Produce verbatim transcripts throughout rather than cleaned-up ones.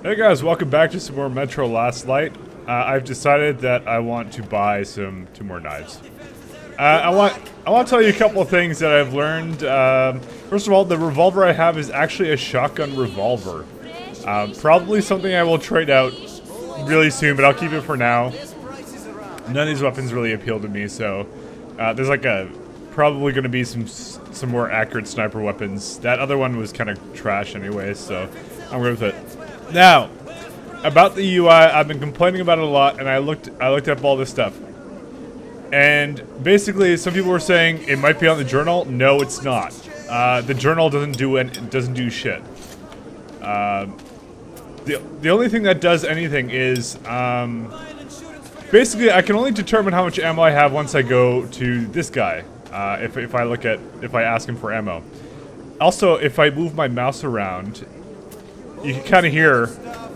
Hey guys, welcome back to some more Metro Last Light. Uh, I've decided that I want to buy some two more knives. Uh, I want I want to tell you a couple of things that I've learned. Um, first of all, the revolver I have is actually a shotgun revolver. Um, probably something I will trade out really soon, but I'll keep it for now. None of these weapons really appeal to me, so uh, there's like a probably going to be some some more accurate sniper weapons. That other one was kind of trash anyway, so I'm good with it. Now, about the U I, I've been complaining about it a lot, and I looked I looked up all this stuff. And basically, some people were saying it might be on the journal. No, it's not. Uh, the journal doesn't do it. Doesn't do shit. Uh, the the only thing that does anything is um, basically I can only determine how much ammo I have once I go to this guy. Uh, if if I look at if I ask him for ammo. Also, if I move my mouse around, you can kind of hear.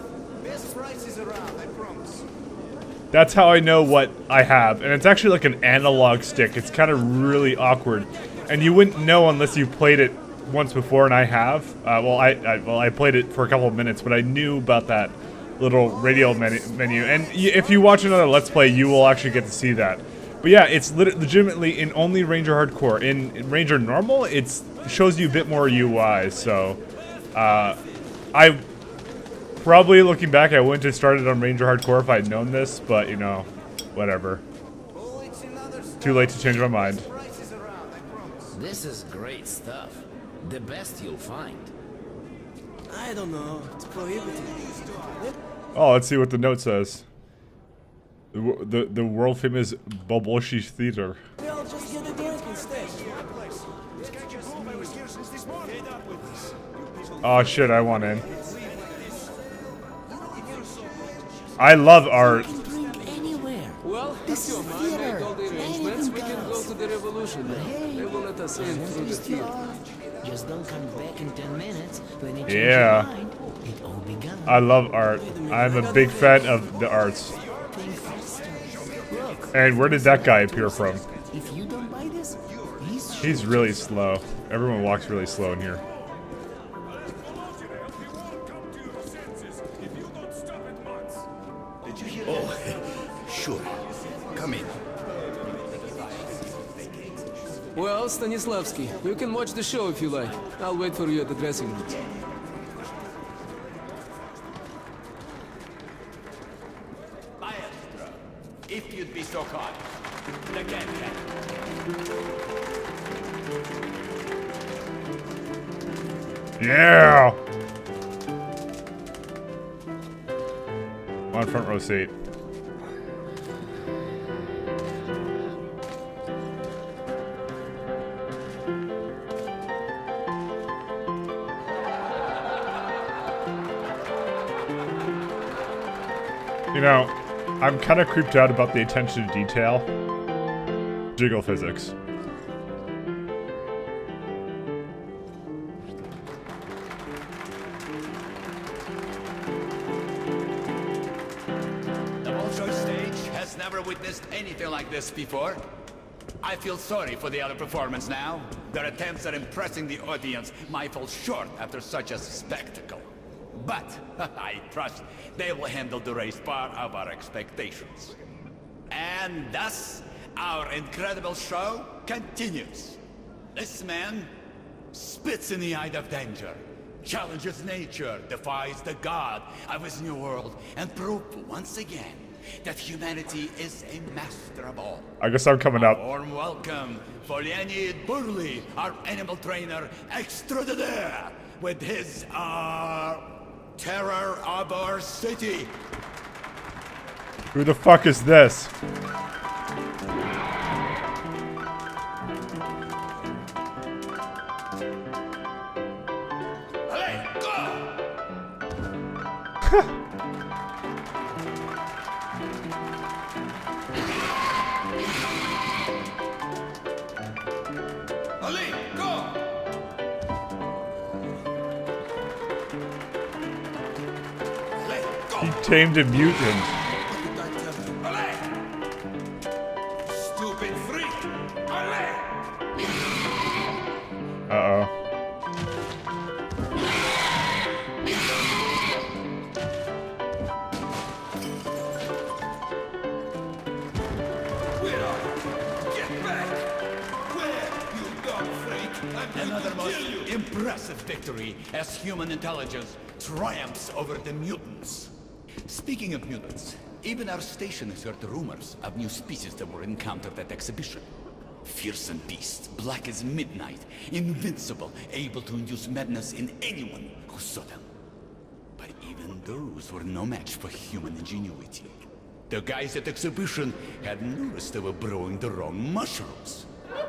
That's how I know what I have, and it's actually like an analog stick. It's kind of really awkward, and you wouldn't know unless you played it once before, and I have. Uh, well, I, I well I played it for a couple of minutes, but I knew about that little radial menu. menu. And y if you watch another Let's Play, you will actually get to see that. But yeah, it's lit legitimately in only Ranger Hardcore. In, in Ranger Normal, it's, it shows you a bit more U I. So, uh, I. Probably looking back, I wouldn't have started on Ranger Hardcore if I had known this, but you know, whatever. Too late to change my mind. This is great stuff. The best you'll find. I don't know. It's prohibited. Oh, let's see what the note says. The the, the world famous Boboshi Theater. Well, just get a drink instead. Oh shit! I want in. I love art. Well, this is theater. All the arrangements, we can go to the revolution now. They will let us in through the theater. Just don't come back in ten minutes when it Yeah. changes your mind. It all begun. I love art. I'm a big fan of the arts. And where did that guy appear from? If you don't buy this, he's He's really slow. Everyone walks really slow in here. Oh, sure. Come in. Well, Stanislavski, you can watch the show if you like. I'll wait for you at the dressing room. Maestro, if you'd be so kind. The cat cat. Yeah! On front row seat. You know, I'm kind of creeped out about the attention to detail. Jiggle physics. Witnessed anything like this before. I feel sorry for the other performance now. Their attempts at impressing the audience might fall short after such a spectacle. But I trust they will handle the race far above our expectations. And thus, our incredible show continues. This man spits in the eye of danger, challenges nature, defies the god of his new world, and proves once again that humanity is a master of all. I guess I'm coming up. A warm welcome for Leonid Burley, our animal trainer extraordinaire, with his, uh, terror of our city. Who the fuck is this? Hey, go! Ali, go! Let go! He tamed a mutant. Ali! Stupid freak! Ali! Uh-oh. another most impressive victory as human intelligence triumphs over the mutants. Speaking of mutants, even our station has heard rumors of new species that were encountered at exhibition. Fearsome beasts, black as midnight, invincible, able to induce madness in anyone who saw them. But even those were no match for human ingenuity. The guys at exhibition had noticed they were brewing the wrong mushrooms.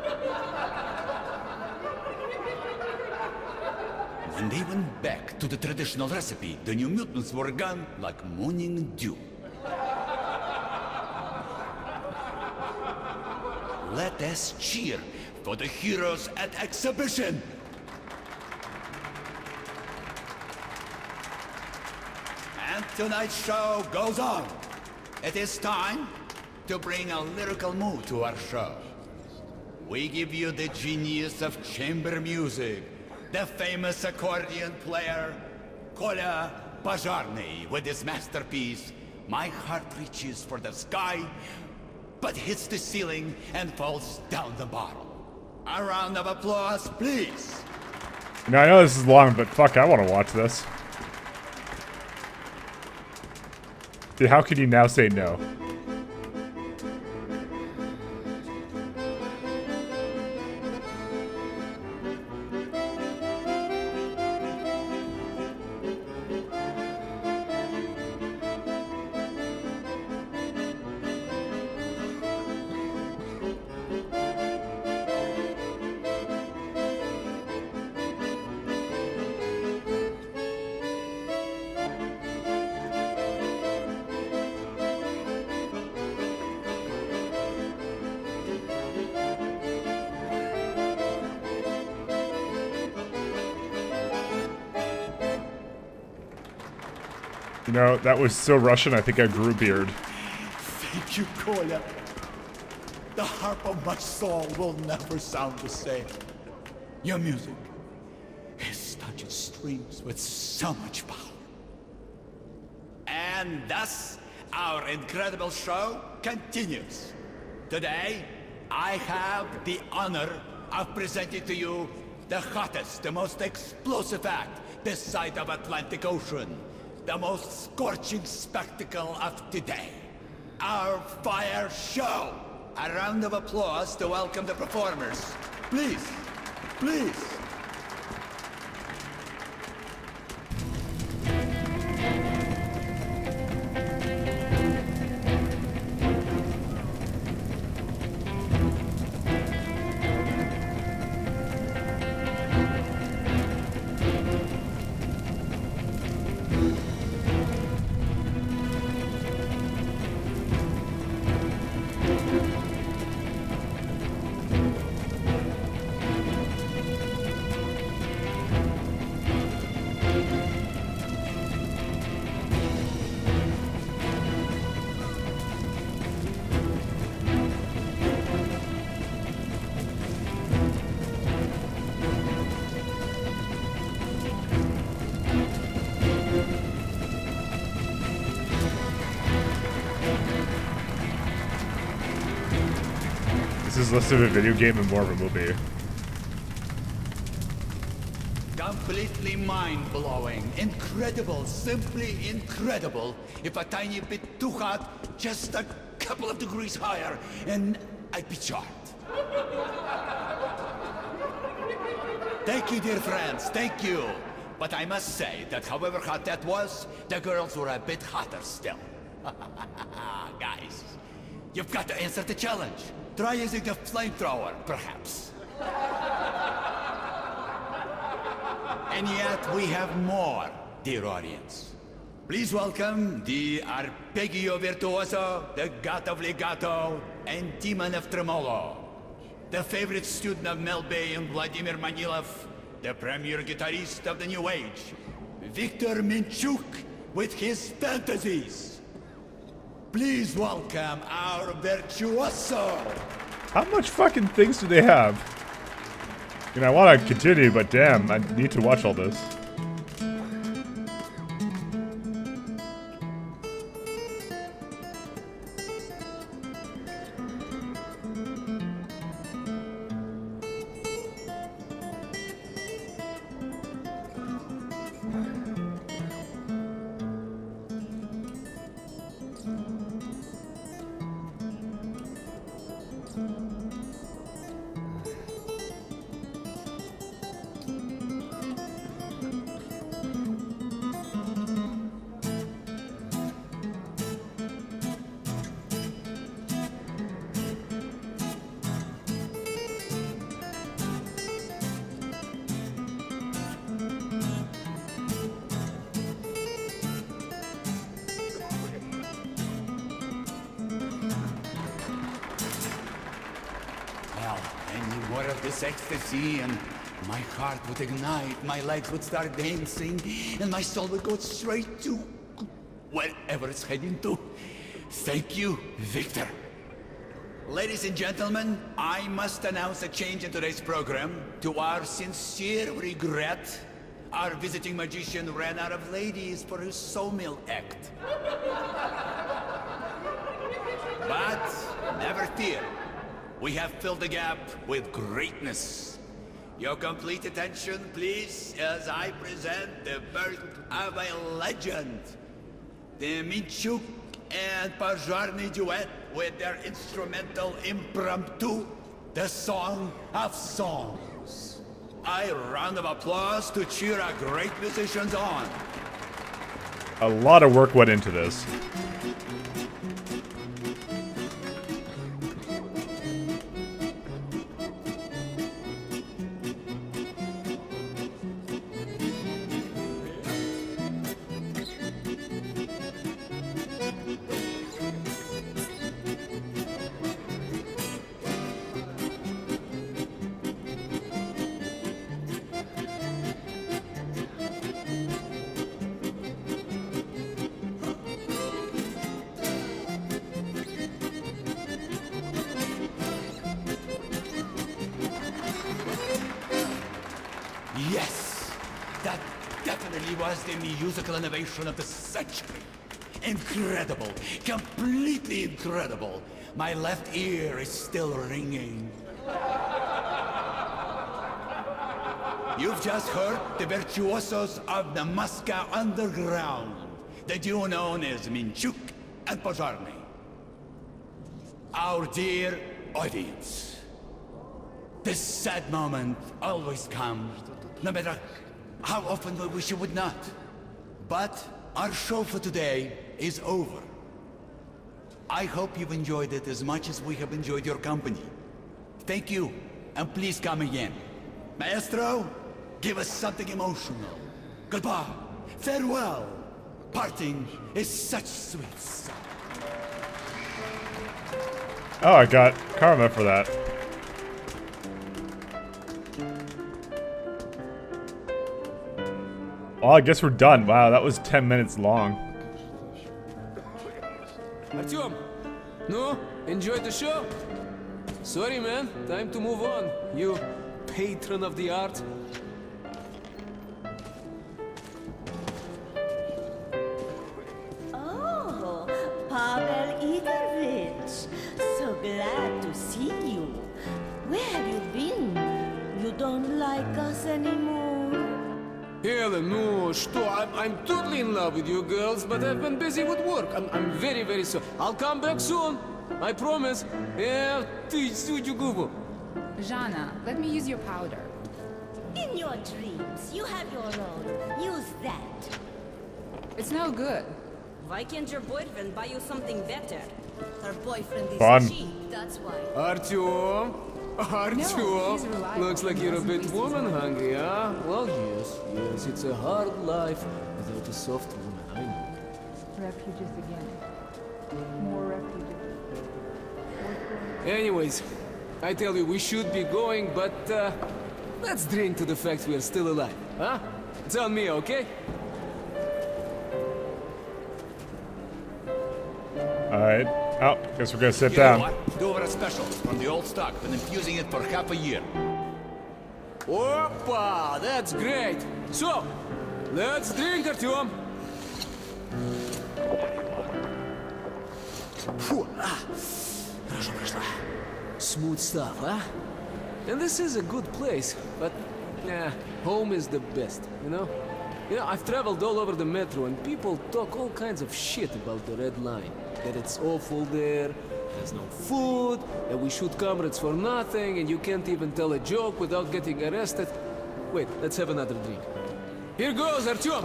When they went back to the traditional recipe, the new mutants were gone like morning dew. Let us cheer for the heroes at exhibition! And tonight's show goes on. It is time to bring a lyrical mood to our show. We give you the genius of chamber music, the famous accordion player, Kolya Bazharny, with his masterpiece, My Heart Reaches for the Sky, but hits the ceiling and falls down the bottle. A round of applause, please. You know, I know this is long, but fuck, I want to watch this. Dude, how can you now say no? You know, that was so Russian, I think I grew a beard. Thank you, Kolya. The harp of my soul will never sound the same. Your music is touching strings with so much power. And thus, our incredible show continues. Today, I have the honor of presenting to you the hottest, the most explosive act this side of Atlantic Ocean. The most scorching spectacle of today. Our fire show. A round of applause to welcome the performers. Please, please. This is less of a video game and more of a movie. Completely mind-blowing, incredible, simply incredible. If a tiny bit too hot, just a couple of degrees higher, and I'd be charmed. Thank you, dear friends, thank you. But I must say that however hot that was, the girls were a bit hotter still. Guys, you've got to answer the challenge. Try using the flamethrower, perhaps. And yet we have more, dear audience. Please welcome the arpeggio virtuoso, the god of legato, and demon of tremolo. The favorite student of Mel Bay and Vladimir Manilov, the premier guitarist of the new age, Viktor Minchuk, with his fantasies. Please welcome our virtuoso. How much fucking things do they have? You know, I want to continue, but damn, I need to watch all this. more of this ecstasy, and my heart would ignite, my legs would start dancing, and my soul would go straight to wherever it's heading to. Thank you, Victor. Ladies and gentlemen, I must announce a change in today's program. To our sincere regret, our visiting magician ran out of ladies for his sawmill act. But never fear. We have filled the gap with greatness. Your complete attention, please, as I present the birth of a legend. The Minchuk and Pajorny duet with their instrumental impromptu, the Song of Songs. A round of applause to cheer our great musicians on. A lot of work went into this. Yes, that definitely was the musical innovation of the century. Incredible, completely incredible. My left ear is still ringing. You've just heard the virtuosos of the Moscow Underground, the duo known as Minchuk and Pajorny. Our dear audience, this sad moment always comes, no matter how often we wish it would not. But our show for today is over. I hope you've enjoyed it as much as we have enjoyed your company. Thank you, and please come again. Maestro, give us something emotional. Goodbye, farewell. Parting is such sweet sound. Oh, I got karma for that. Well, I guess we're done. Wow, that was ten minutes long. Artyom, no? Enjoyed the show? Sorry, man. Time to move on. You patron of the art. Oh, Pavel Igorovich. So glad to see you. Where have you been? You don't like us anymore? Helen, no, что? I'm, I'm totally in love with you girls, but I've been busy with work. I'm, I'm very, very sorry. I'll come back soon. I promise. Yeah, ты судью губу. Jana, let me use your powder. In your dreams, you have your own. Use that. It's no good. Why can't your boyfriend buy you something better? Her boyfriend is Fun. cheap, that's why. Artyom, Artyom, he's reliable. looks like you're a bit He's woman hungry, huh? Well, yes, yes, it's a hard life without a soft woman, I know. Refugees again. More refugees. Anyways, I tell you, we should be going, but uh, let's drink to the fact we are still alive, huh? It's on me, okay? Alright. Oh, guess we're gonna sit You know down. what? Do over a special from the old stock. Been infusing it for half a year. Опа, that's great. So, let's drink, Artyom. Фу, а, хорошо прошла. Smooth stuff, huh? And this is a good place, but yeah, home is the best, you know? You know, I've traveled all over the metro and people talk all kinds of shit about the Red Line. That it's awful there, there's no food, that we shoot comrades for nothing, and you can't even tell a joke without getting arrested. Wait, let's have another drink. Here goes, Artyom!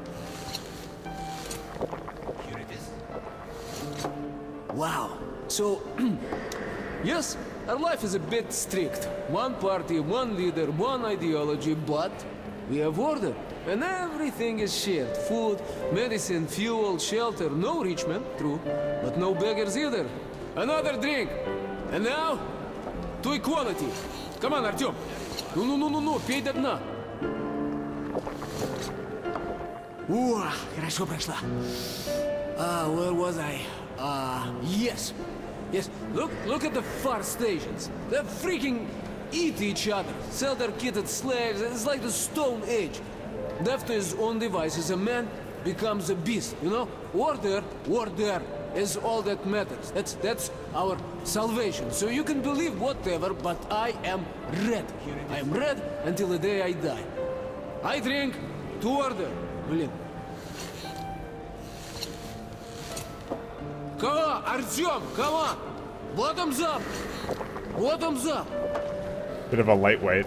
Here it is. Wow. So, yes, our life is a bit strict. One party, one leader, one ideology, but we have order. And everything is shared. Food, medicine, fuel, shelter. No rich men, true, but no beggars either. Another drink. And now, to equality. Come on, Artyom. Ну-ну-ну-ну-ну, пей до дна. О, хорошо прошла. Ah, uh, where was I? Ah, uh, yes. Yes, look, look at the far stations. They freaking eat each other, sell their kitted slaves. It's like the Stone Age. Left to his own devices, a man becomes a beast, you know? Order, order is all that matters. That's, that's our salvation. So you can believe whatever, but I am red. I am red until the day I die. I drink to order. Блин. Come on, Artyom, come on! Bottoms up! Bottoms up! Bit of a lightweight.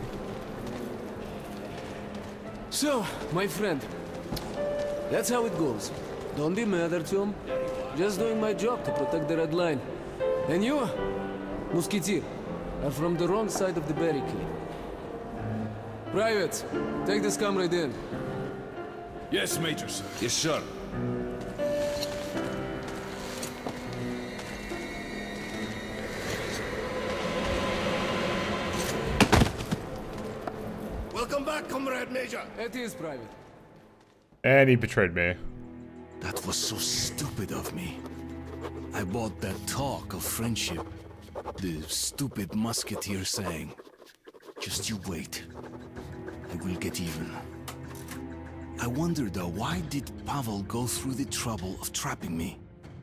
So, my friend, that's how it goes. Don't be mad, Artyom. Just doing my job to protect the red line. And you, Musketeer, are from the wrong side of the barricade. Privates, take this comrade in. Yes, Major, sir. Yes, sir. Welcome back, Comrade Major. It is private. And he betrayed me. That was so stupid of me. I bought that talk of friendship. The stupid musketeer saying, just you wait, and we'll get even. I wonder though, why did Pavel go through the trouble of trapping me?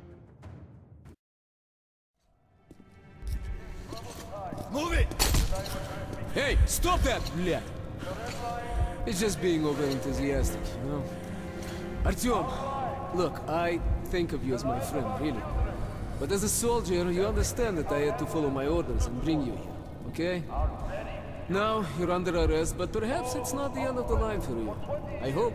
Move it! Hey, stop that, блядь! It's just being over-enthusiastic, you know? Artyom, look, I think of you as my friend, really. But as a soldier, you understand that I had to follow my orders and bring you here, okay? Now, you're under arrest, but perhaps it's not the end of the line for you. I hope.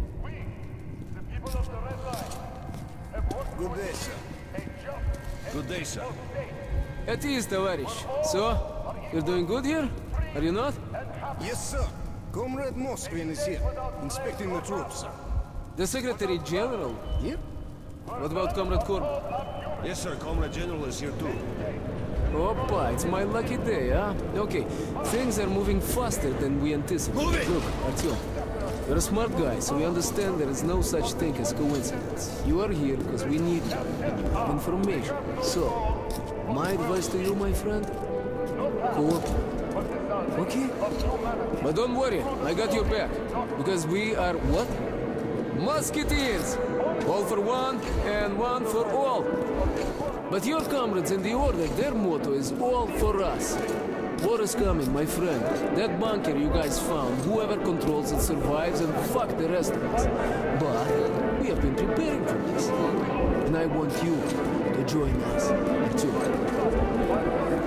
Good day, sir. Good day, sir. At ease, товарищ. So, you're doing good here? Are you not? Yes, sir. Comrade Moskvin is here, inspecting the troops, sir. The Secretary General here? What about Comrade Corbett? Yes, sir. Comrade General is here too. Opa, it's my lucky day, huh? Okay, things are moving faster than we anticipated. Move it! Look, Artyom, you're a smart guy, so we understand there is no such thing as coincidence. You are here because we need you, and you have information. So, my advice to you, my friend, cooperate. Okay? But don't worry, I got your back. Because we are what? Musketeers! All for one, and one for all. But your comrades in the Order, their motto is all for us. War is coming, my friend. That bunker you guys found, whoever controls it survives, and fuck the rest of us. But we have been preparing for this. And I want you to join us, Artyom.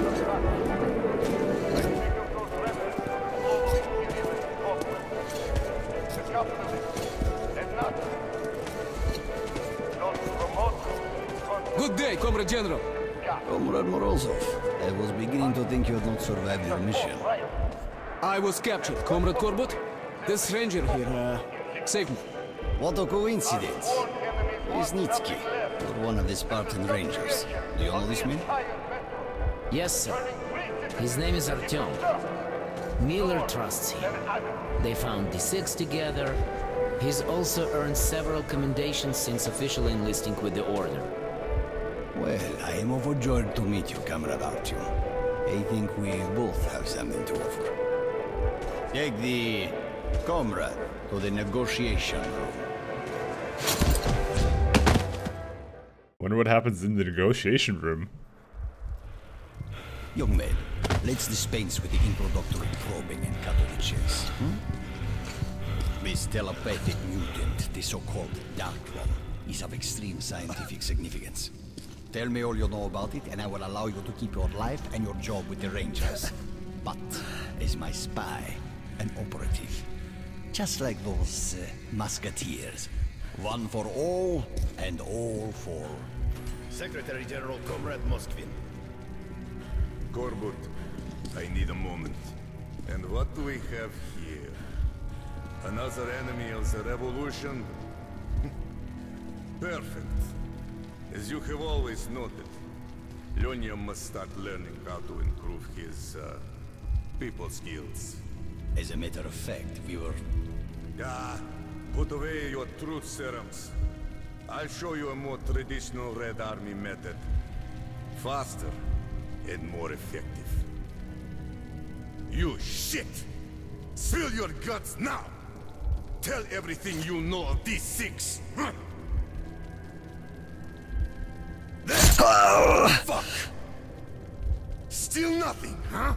Good day, Comrade General. Comrade Morozov, I was beginning to think you had not survived your mission. I was captured, Comrade Corbett. This stranger here, uh, saved me. What a coincidence. Isnitsky, you're one of the Spartan Rangers. Do you know this man? Yes, sir. His name is Artyom. Miller trusts him. They found D six together. He's also earned several commendations since officially enlisting with the Order. Well, I am overjoyed to meet you, Comrade Artyom. I think we both have something to offer. Take the comrade to the negotiation room. Wonder what happens in the negotiation room. Young man, let's dispense with the introductory probing and cut to the chase. Hmm? This telepathic mutant, the so-called Dark One, is of extreme scientific significance. Tell me all you know about it, and I will allow you to keep your life and your job with the Rangers. But as my spy, an operative, just like those uh, musketeers, one for all and all for... Secretary General Comrade Moskvin. Corbett, I need a moment. And what do we have here? Another enemy of the revolution? Perfect. As you have always noted, Lyonya must start learning how to improve his uh, people skills. As a matter of fact, we were... Ah, put away your truth serums. I'll show you a more traditional Red Army method. Faster and more effective. You shit! Spill your guts now! Tell everything you know of these six! Huh? Fuck! Still nothing, huh?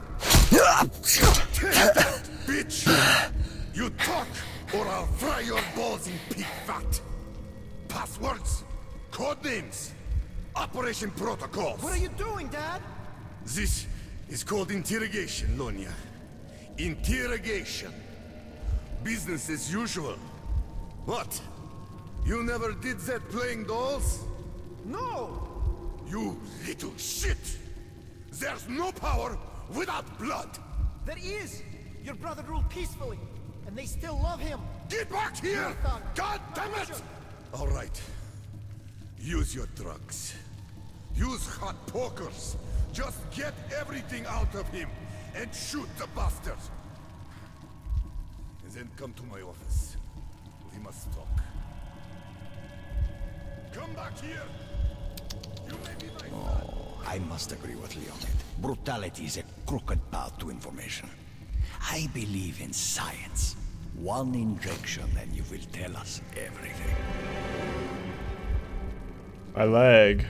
Bitch! You talk, or I'll fry your balls in pig fat! Passwords, code names, operation protocols. What are you doing, Dad? This is called interrogation, Lonya. Interrogation. Business as usual. What? You never did that playing dolls? No! You little shit! There's no power without blood! There is! Your brother ruled peacefully, and they still love him! Get back here! God damn it! All right. Use your drugs. Use hot pokers. Just get everything out of him and shoot the bastard. And then come to my office. We must talk. Come back here! You may be my son. Oh, I must agree with Leonid. Brutality is a crooked path to information. I believe in science. One injection and you will tell us everything. My leg.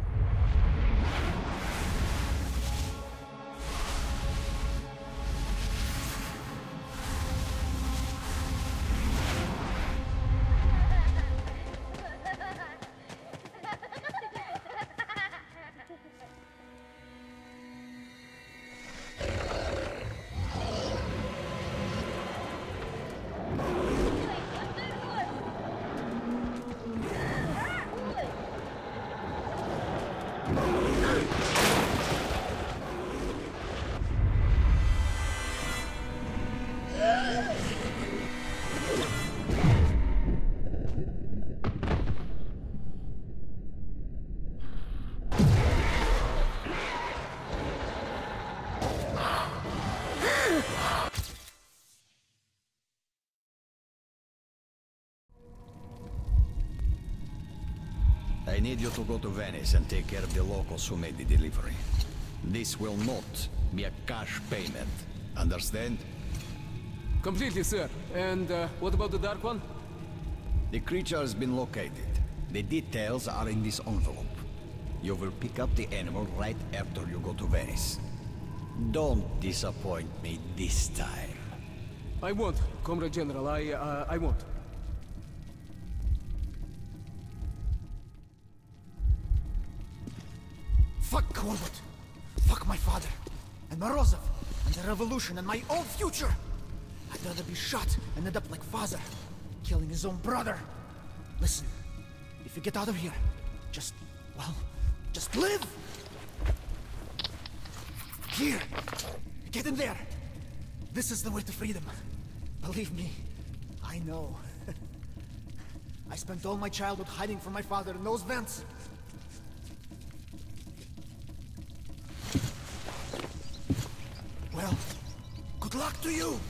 I need you to go to Venice and take care of the locals who made the delivery. This will not be a cash payment. Understand? Completely, sir. And uh, what about the Dark One? The creature has been located. The details are in this envelope. You will pick up the animal right after you go to Venice. Don't disappoint me this time. I won't, Comrade General. I, uh, I won't. Fuck Corbett. Fuck my father. And Morozov. And the revolution and my own future. I'd rather be shot and end up like father. Killing his own brother. Listen. If you get out of here, just, well, just live! Here! Get in there! This is the way to freedom. Believe me, I know. I spent all my childhood hiding from my father in those vents. Well, good luck to you!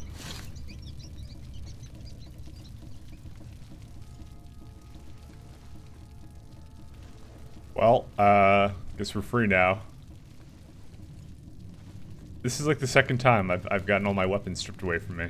Well, uh, guess we're free now. This is like the second time I've, I've gotten all my weapons stripped away from me.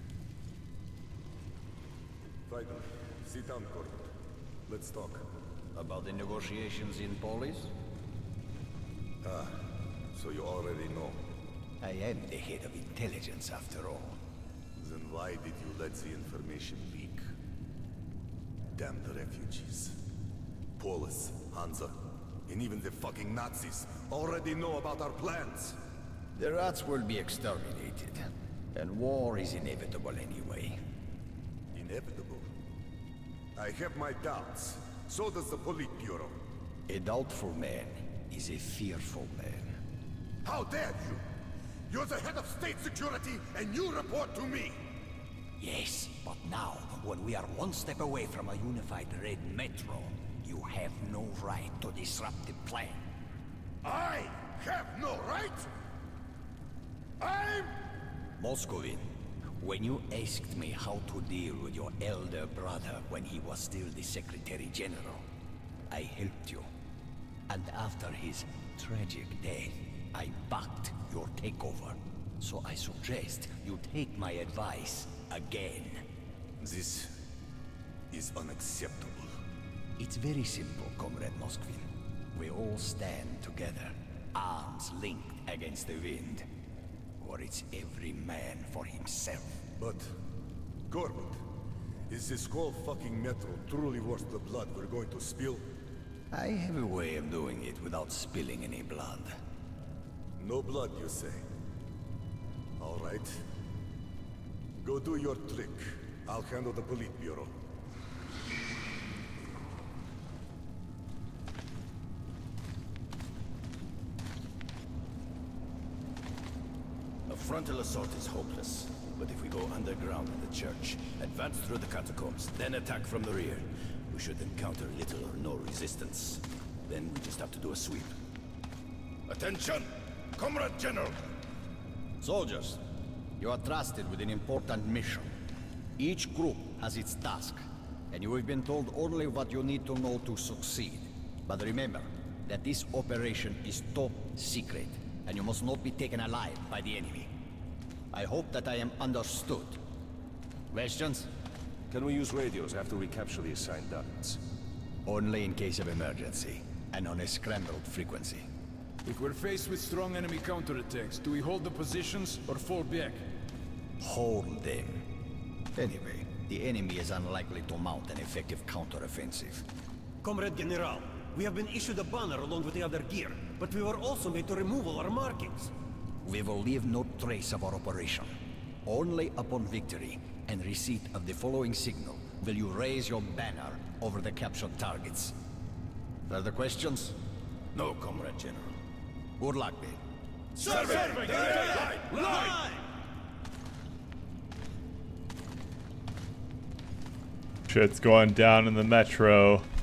Right, sit down, Corbett. Let's talk. About the negotiations in Polis? Ah, so you already know. I am the head of intelligence after all. Then why did you let the information leak? Damn the refugees. Polis, Hansa, and even the fucking Nazis already know about our plans. The rats will be exterminated, and war is inevitable anyway. Inevitable? I have my doubts. So does the Politburo. A doubtful man is a fearful man. How dare you? You're the head of state security, and you report to me! Yes, but now, when we are one step away from a unified Red Metro, you have no right to disrupt the plan. I have no right? I'm... Moscovin, when you asked me how to deal with your elder brother when he was still the Secretary General, I helped you. And after his tragic death, I backed your takeover. So I suggest you take my advice again. This is unacceptable. It's very simple, Comrade Moskvin. We all stand together, arms linked against the wind. Or it's every man for himself. But, Corbett, is this whole fucking metro truly worth the blood we're going to spill? I have a way of doing it without spilling any blood. No blood, you say? All right. Go do your trick. I'll handle the Politburo. A frontal assault is hopeless. But if we go underground in the church, advance through the catacombs, then attack from the rear, we should encounter little or no resistance. Then we just have to do a sweep. Attention! Comrade General! Soldiers, you are trusted with an important mission. Each group has its task, and you have been told only what you need to know to succeed. But remember that this operation is top secret, and you must not be taken alive by the enemy. I hope that I am understood. Questions? Can we use radios after we capture the assigned targets? Only in case of emergency, and on a scrambled frequency. If we're faced with strong enemy counterattacks, do we hold the positions or fall back? Hold them. Anyway, the enemy is unlikely to mount an effective counteroffensive. Comrade General, we have been issued a banner along with the other gear, but we were also made to remove all our markings. We will leave no trace of our operation. Only upon victory and receipt of the following signal will you raise your banner over the captured targets. Further questions? No, Comrade General. Good luck, then. Serving! Line! Line! Shit's going down in the metro.